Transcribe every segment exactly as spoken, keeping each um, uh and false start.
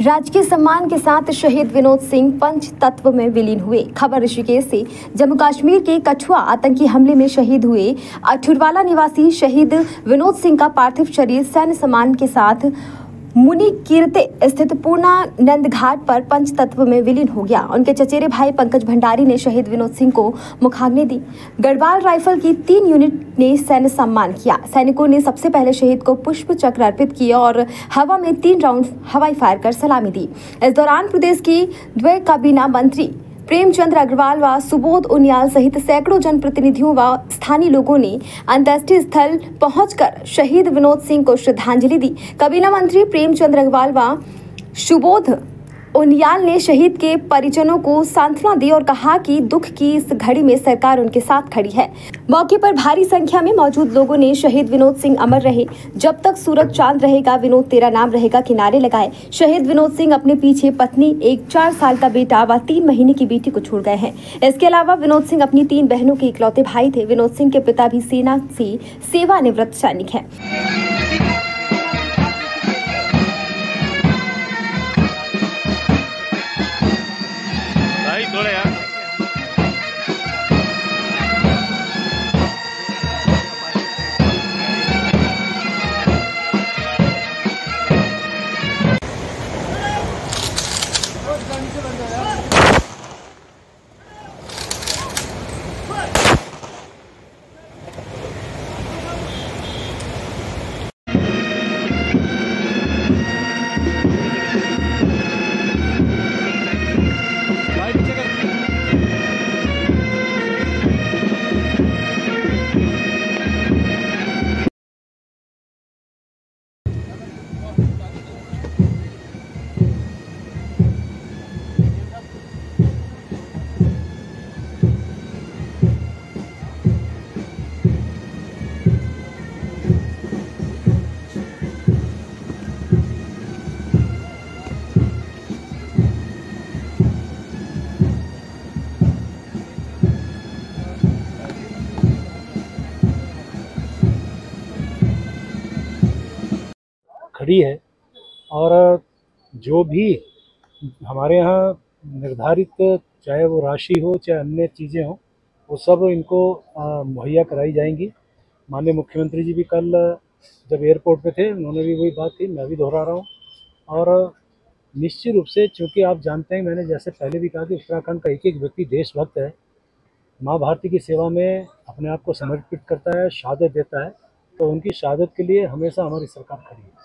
राजकीय सम्मान के साथ शहीद विनोद सिंह पंच तत्व में विलीन हुए। खबर ऋषिकेश से। जम्मू कश्मीर के कठुआ आतंकी हमले में शहीद हुए अठुरवाला निवासी शहीद विनोद सिंह का पार्थिव शरीर सैन्य सम्मान के साथ मुनिकीर्ते स्थित पूर्णानंद घाट पर पंच तत्व में विलीन हो गया। उनके चचेरे भाई पंकज भंडारी ने शहीद विनोद सिंह को मुखाग्नि दी। गढ़वाल राइफल की तीन यूनिट ने सैन्य सम्मान किया। सैनिकों ने सबसे पहले शहीद को पुष्प चक्र अर्पित किए और हवा में तीन राउंड हवाई फायर कर सलामी दी। इस दौरान प्रदेश की द्वय काबीना मंत्री प्रेमचंद अग्रवाल व सुबोध उनियाल सहित सैकड़ों जनप्रतिनिधियों व स्थानीय लोगों ने अंत्येष्टि स्थल पहुंचकर शहीद विनोद सिंह को श्रद्धांजलि दी। काबीना मंत्री प्रेमचंद अग्रवाल व सुबोध उनियाल ने शहीद के परिजनों को सांत्वना दी और कहा कि दुख की इस घड़ी में सरकार उनके साथ खड़ी है। मौके पर भारी संख्या में मौजूद लोगों ने शहीद विनोद सिंह अमर रहे, जब तक सूरज चांद रहेगा विनोद तेरा नाम रहेगा के नारे लगाए। शहीद विनोद सिंह अपने पीछे पत्नी, एक चार साल का बेटा व तीन महीने की बेटी को छोड़ गए हैं। इसके अलावा विनोद सिंह अपनी तीन बहनों के इकलौते भाई थे। विनोद सिंह के पिता भी सेना से सेवानिवृत्त सैनिक है। थोड़ा यार खड़ी है और जो भी हमारे यहाँ निर्धारित, चाहे वो राशि हो चाहे अन्य चीज़ें हो, वो सब इनको मुहैया कराई जाएंगी। माननीय मुख्यमंत्री जी भी कल जब एयरपोर्ट पे थे, उन्होंने भी वही बात की, मैं भी दोहरा रहा हूँ। और निश्चित रूप से, चूँकि आप जानते हैं, मैंने जैसे पहले भी कहा कि उत्तराखंड का एक एक व्यक्ति देशभक्त है, माँ भारती की सेवा में अपने आप को समर्पित करता है, शहादत देता है, तो उनकी शहादत के लिए हमेशा हमारी सरकार खड़ी है।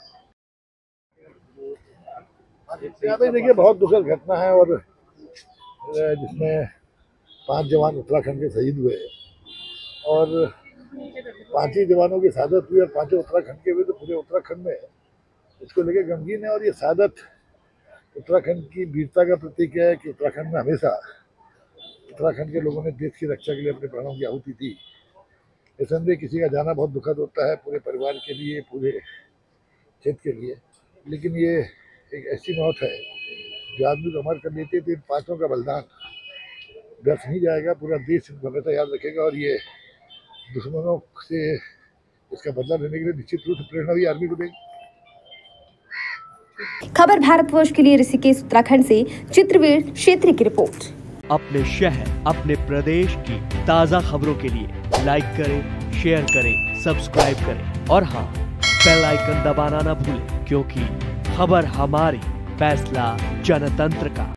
देखिए, बहुत दुखद घटना है और जिसमें पांच जवान उत्तराखंड के शहीद हुए और पांच ही जवानों की शहादत हुई और पांचों उत्तराखंड के हुए, तो पूरे उत्तराखंड में इसको लेकर गमगीन है। और ये शहादत उत्तराखंड की वीरता का प्रतीक है कि उत्तराखंड में हमेशा उत्तराखंड के लोगों ने देश की रक्षा के लिए अपने प्राणों की आहुति दी। निसंदेह किसी का जाना बहुत दुखद होता है, पूरे परिवार के लिए, पूरे क्षेत्र के लिए, लेकिन ये एक ऐसी मौत है जो आदमी को अमर कर देती है। तो इन पांचों का बलिदान व्यर्थ नहीं जाएगा, पूरा देश इनको हमेशा याद रखेगा और ये दुश्मनों से इसका बदला लेने के लिए निश्चित रूप से प्रेरणा भी आर्मी को देगी। खबर भारतवर्ष के लिए ऋषिकेश उत्तराखंड से चित्रवीर क्षेत्र की रिपोर्ट। अपने शहर, अपने प्रदेश की ताज़ा खबरों के लिए लाइक करें, शेयर करें, सब्सक्राइब करें और हाँ, बेल आइकन दबाना ना भूलें, क्योंकि खबर हमारी, फैसला जनतंत्र का।